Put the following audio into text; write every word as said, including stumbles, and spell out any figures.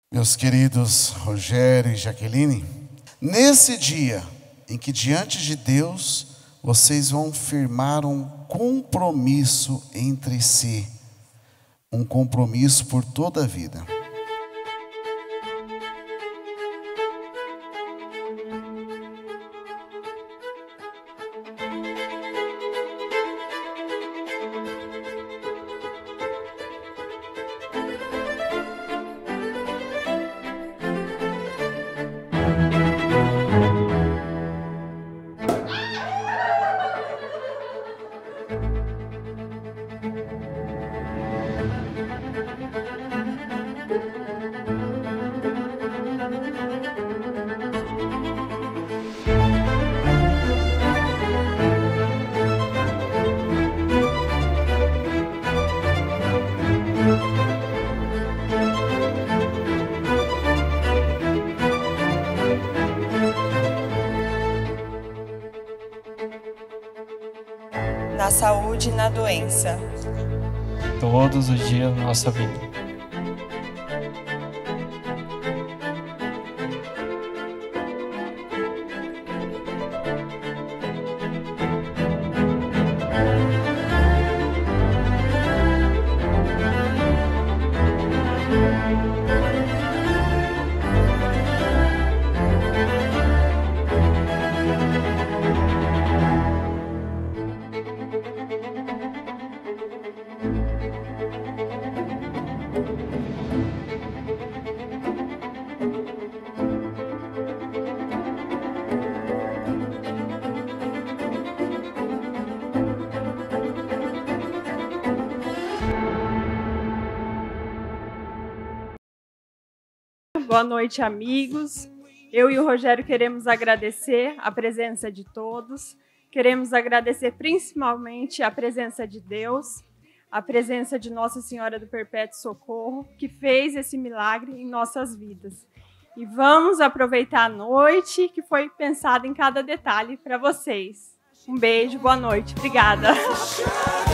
Meus queridos Rogério e Jaqueline, nesse dia em que diante de Deus vocês vão firmar um compromisso entre si, um compromisso por toda a vida. Na saúde e na doença, todos os dias da nossa vida. Boa noite, amigos. Eu e o Rogério queremos agradecer a presença de todos. Queremos agradecer principalmente a presença de Deus, a presença de Nossa Senhora do Perpétuo Socorro, que fez esse milagre em nossas vidas. E vamos aproveitar a noite que foi pensada em cada detalhe para vocês. Um beijo, boa noite. Obrigada.